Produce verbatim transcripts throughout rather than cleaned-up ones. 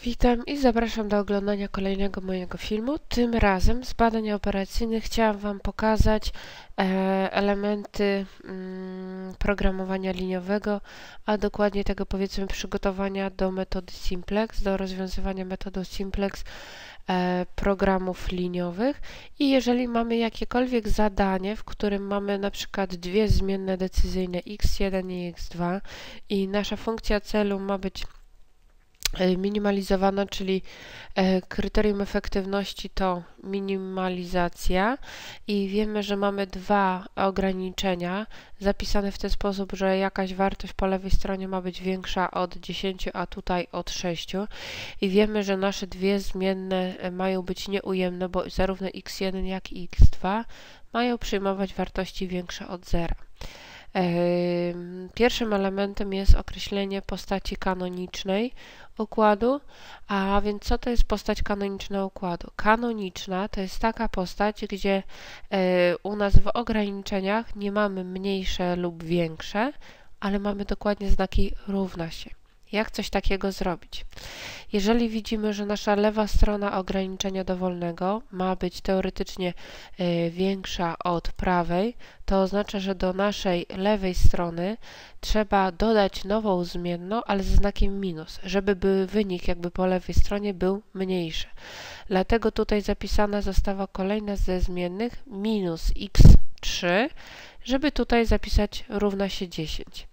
Witam i zapraszam do oglądania kolejnego mojego filmu. Tym razem z badań operacyjnych chciałam Wam pokazać e, elementy mm, programowania liniowego, a dokładnie tego powiedzmy przygotowania do metody Simplex, do rozwiązywania metodą Simplex e, programów liniowych. I jeżeli mamy jakiekolwiek zadanie, w którym mamy na przykład dwie zmienne decyzyjne x jeden i x dwa i nasza funkcja celu ma być minimalizowana, czyli kryterium efektywności to minimalizacja i wiemy, że mamy dwa ograniczenia zapisane w ten sposób, że jakaś wartość po lewej stronie ma być większa od dziesięciu, a tutaj od sześciu i wiemy, że nasze dwie zmienne mają być nieujemne, bo zarówno x jeden jak i x dwa mają przyjmować wartości większe od zera. Pierwszym elementem jest określenie postaci kanonicznej układu, a więc co to jest postać kanoniczna układu? Kanoniczna to jest taka postać, gdzie u nas w ograniczeniach nie mamy mniejsze lub większe, ale mamy dokładnie znaki równa się. Jak coś takiego zrobić? Jeżeli widzimy, że nasza lewa strona ograniczenia dowolnego ma być teoretycznie y, większa od prawej, to oznacza, że do naszej lewej strony trzeba dodać nową zmienną, ale ze znakiem minus, żeby by wynik jakby po lewej stronie był mniejszy. Dlatego tutaj zapisana została kolejna ze zmiennych minus x trzy, żeby tutaj zapisać równa się dziesięć.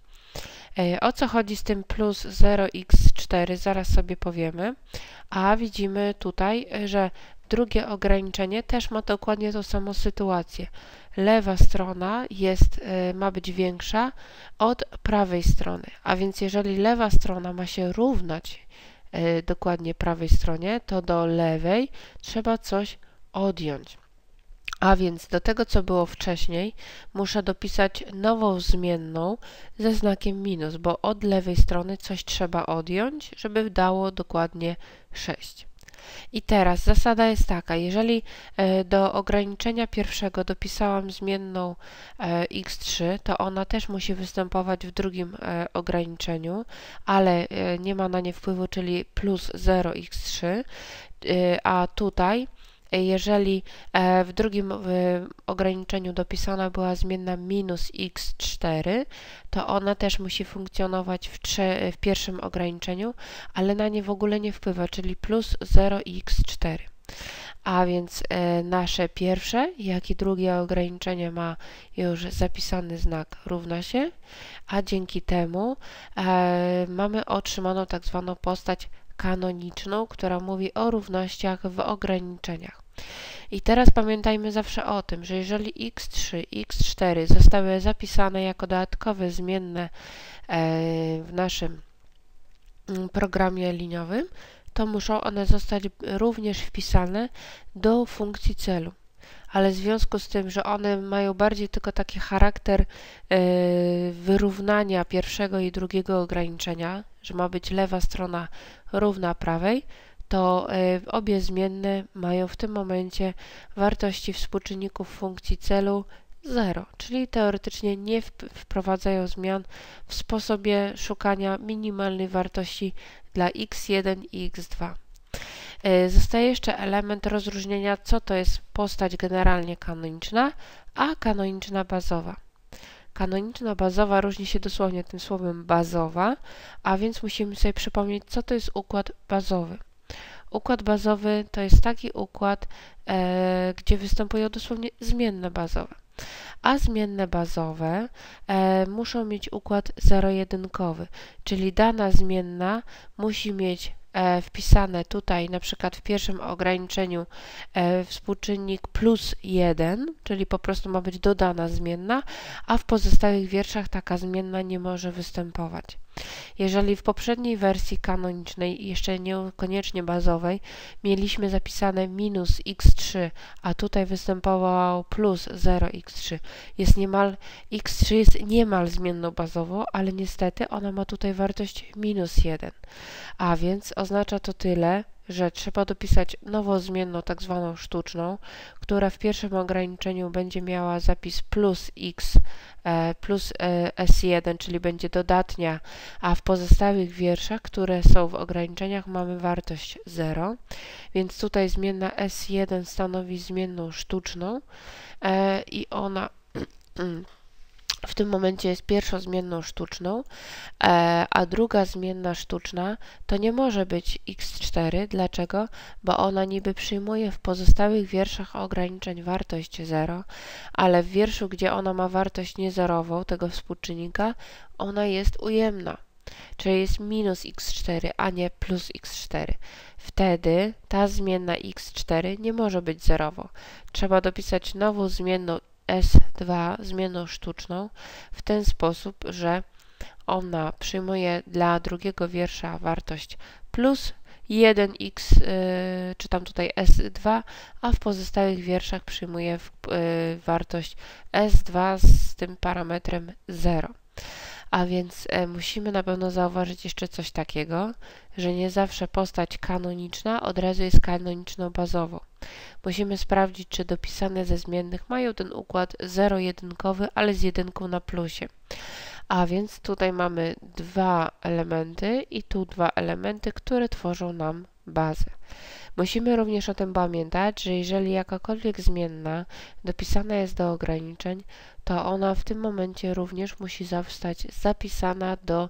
O co chodzi z tym plus zero x cztery, zaraz sobie powiemy, a widzimy tutaj, że drugie ograniczenie też ma dokładnie tą samą sytuację. Lewa strona jest, ma być większa od prawej strony, a więc jeżeli lewa strona ma się równać dokładnie prawej stronie, to do lewej trzeba coś odjąć. A więc do tego, co było wcześniej, muszę dopisać nową zmienną ze znakiem minus, bo od lewej strony coś trzeba odjąć, żeby dało dokładnie sześć. I teraz zasada jest taka, jeżeli do ograniczenia pierwszego dopisałam zmienną x trzy, to ona też musi występować w drugim ograniczeniu, ale nie ma na nie wpływu, czyli plus zero x trzy, a tutaj jeżeli w drugim ograniczeniu dopisana była zmienna minus x cztery, to ona też musi funkcjonować w, w pierwszym ograniczeniu, ale na nie w ogóle nie wpływa, czyli plus zero x cztery. A więc nasze pierwsze, jak i drugie ograniczenie ma już zapisany znak równa się, a dzięki temu mamy otrzymaną tak zwaną postać kanoniczną, która mówi o równościach w ograniczeniach. I teraz pamiętajmy zawsze o tym, że jeżeli x trzy, x cztery zostały zapisane jako dodatkowe zmienne w naszym programie liniowym, to muszą one zostać również wpisane do funkcji celu. Ale w związku z tym, że one mają bardziej tylko taki charakter wyrównania pierwszego i drugiego ograniczenia, że ma być lewa strona równa prawej, to obie zmienne mają w tym momencie wartości współczynników funkcji celu zero, czyli teoretycznie nie wprowadzają zmian w sposobie szukania minimalnej wartości dla x jeden i x dwa. Zostaje jeszcze element rozróżnienia, co to jest postać generalnie kanoniczna, a kanoniczna bazowa. Kanoniczna bazowa różni się dosłownie tym słowem bazowa, a więc musimy sobie przypomnieć, co to jest układ bazowy. Układ bazowy to jest taki układ, e, gdzie występują dosłownie zmienne bazowe. A zmienne bazowe e, muszą mieć układ zero-jedynkowy, czyli dana zmienna musi mieć e, wpisane tutaj na przykład w pierwszym ograniczeniu e, współczynnik plus jeden, czyli po prostu ma być dodana zmienna, a w pozostałych wierszach taka zmienna nie może występować. Jeżeli w poprzedniej wersji kanonicznej, jeszcze niekoniecznie bazowej, mieliśmy zapisane minus x trzy, a tutaj występował plus zero x trzy, jest niemal, x trzy jest niemal zmienną bazową, ale niestety ona ma tutaj wartość minus jeden. A więc oznacza to tyle, że trzeba dopisać nową zmienną, tak zwaną sztuczną, która w pierwszym ograniczeniu będzie miała zapis plus x e, plus e, S jeden, czyli będzie dodatnia, a w pozostałych wierszach, które są w ograniczeniach, mamy wartość zero, więc tutaj zmienna S jeden stanowi zmienną sztuczną e, i ona w tym momencie jest pierwszą zmienną sztuczną, a druga zmienna sztuczna to nie może być x cztery. Dlaczego? Bo ona niby przyjmuje w pozostałych wierszach ograniczeń wartość zero, ale w wierszu, gdzie ona ma wartość niezerową, tego współczynnika, ona jest ujemna, czyli jest minus x cztery, a nie plus x cztery. Wtedy ta zmienna x cztery nie może być zerową. Trzeba dopisać nową zmienną S dwa, zmienną sztuczną, w ten sposób, że ona przyjmuje dla drugiego wiersza wartość plus jeden x, yy, czy tam tutaj S dwa, a w pozostałych wierszach przyjmuje w, yy, wartość S dwa z tym parametrem zero. A więc e, musimy na pewno zauważyć jeszcze coś takiego, że nie zawsze postać kanoniczna od razu jest kanoniczną bazową. Musimy sprawdzić, czy dopisane ze zmiennych mają ten układ zero-jedynkowy, ale z jedynką na plusie. A więc tutaj mamy dwa elementy i tu dwa elementy, które tworzą nam bazę. Musimy również o tym pamiętać, że jeżeli jakakolwiek zmienna dopisana jest do ograniczeń, to ona w tym momencie również musi zostać zapisana do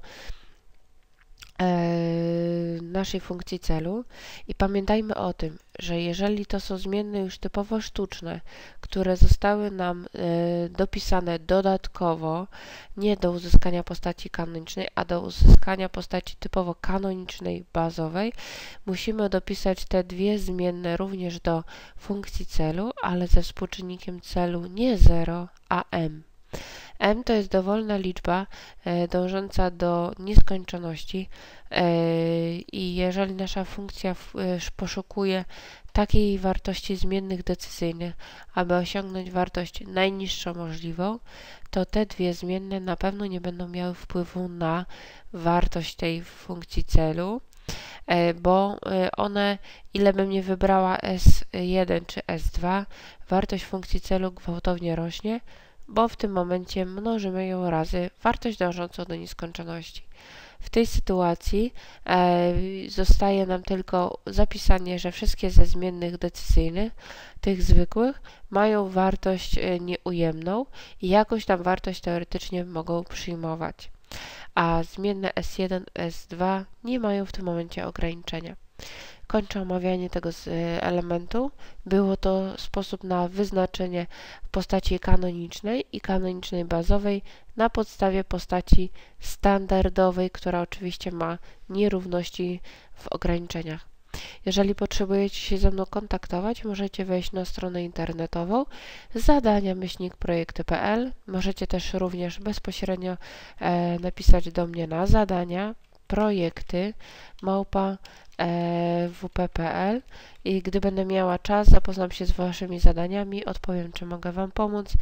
naszej funkcji celu i pamiętajmy o tym, że jeżeli to są zmienne już typowo sztuczne, które zostały nam y, dopisane dodatkowo, nie do uzyskania postaci kanonicznej, a do uzyskania postaci typowo kanonicznej, bazowej, musimy dopisać te dwie zmienne również do funkcji celu, ale ze współczynnikiem celu nie zero, a m. M to jest dowolna liczba e, dążąca do nieskończoności e, i jeżeli nasza funkcja w, e, poszukuje takiej wartości zmiennych decyzyjnych, aby osiągnąć wartość najniższą możliwą, to te dwie zmienne na pewno nie będą miały wpływu na wartość tej funkcji celu, e, bo e, one, ile bym nie wybrała S jeden czy S dwa, wartość funkcji celu gwałtownie rośnie, bo w tym momencie mnożymy ją razy wartość dążącą do nieskończoności. W tej sytuacji e, zostaje nam tylko zapisanie, że wszystkie ze zmiennych decyzyjnych, tych zwykłych, mają wartość e, nieujemną i jakąś tam wartość teoretycznie mogą przyjmować. A zmienne S jeden, S dwa nie mają w tym momencie ograniczenia. Kończę omawianie tego elementu. Było to sposób na wyznaczenie postaci kanonicznej i kanonicznej bazowej na podstawie postaci standardowej, która oczywiście ma nierówności w ograniczeniach. Jeżeli potrzebujecie się ze mną kontaktować, możecie wejść na stronę internetową zadania myślnik projekty kropka p l. Możecie też również bezpośrednio e, napisać do mnie na zadania projekty małpa w p kropka p l i gdy będę miała czas, zapoznam się z waszymi zadaniami, odpowiem, czy mogę wam pomóc.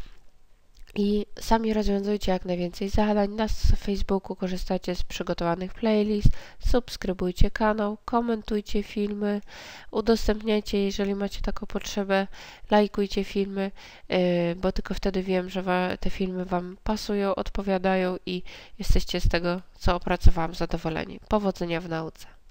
I sami rozwiązujcie jak najwięcej zadań. Na Facebooku korzystacie z przygotowanych playlist, subskrybujcie kanał, komentujcie filmy, udostępniajcie, jeżeli macie taką potrzebę, lajkujcie filmy, yy, bo tylko wtedy wiem, że te filmy wam pasują, odpowiadają i jesteście z tego, co opracowałam, zadowoleni. Powodzenia w nauce.